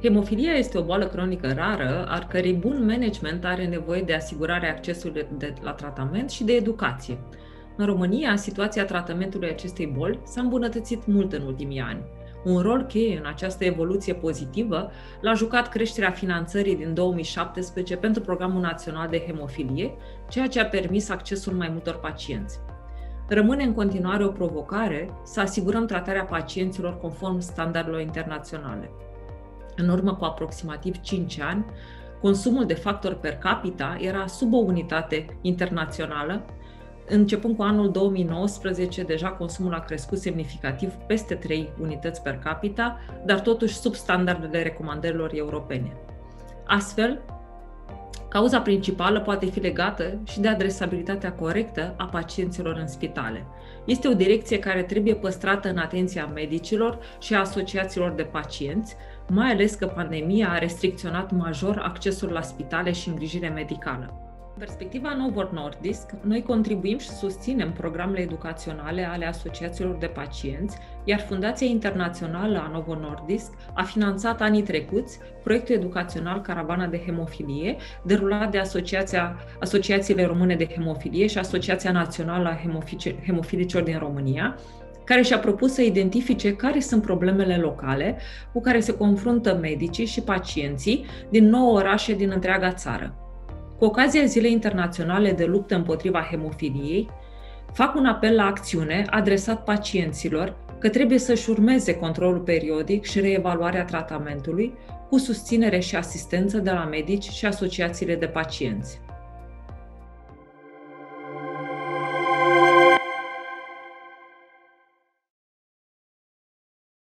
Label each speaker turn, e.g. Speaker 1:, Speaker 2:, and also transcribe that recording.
Speaker 1: Hemofilia este o boală cronică rară, al cărei bun management are nevoie de asigurarea accesului la tratament și de educație. În România, situația tratamentului acestei boli s-a îmbunătățit mult în ultimii ani. Un rol cheie în această evoluție pozitivă l-a jucat creșterea finanțării din 2017 pentru Programul Național de Hemofilie, ceea ce a permis accesul mai multor pacienți. Rămâne în continuare o provocare să asigurăm tratarea pacienților conform standardelor internaționale. În urmă cu aproximativ 5 ani, consumul de factor per capita era sub o unitate internațională. Începând cu anul 2019, deja consumul a crescut semnificativ peste 3 unități per capita, dar totuși sub standardele recomandărilor europene. Astfel, cauza principală poate fi legată și de adresabilitatea corectă a pacienților în spitale. Este o direcție care trebuie păstrată în atenția medicilor și a asociațiilor de pacienți, mai ales că pandemia a restricționat major accesul la spitale și îngrijire medicală. În perspectiva Novo Nordisk, noi contribuim și susținem programele educaționale ale asociațiilor de pacienți, iar Fundația Internațională a Novo Nordisk a finanțat anii trecuți proiectul educațional Caravana de Hemofilie, derulat de Asociațiile Române de Hemofilie și Asociația Națională a Hemofilicilor din România, care și-a propus să identifice care sunt problemele locale cu care se confruntă medicii și pacienții din 9 orașe din întreaga țară. Cu ocazia Zilei Internaționale de luptă împotriva hemofiliei, fac un apel la acțiune adresat pacienților că trebuie să-și urmeze controlul periodic și reevaluarea tratamentului cu susținere și asistență de la medici și asociațiile de pacienți.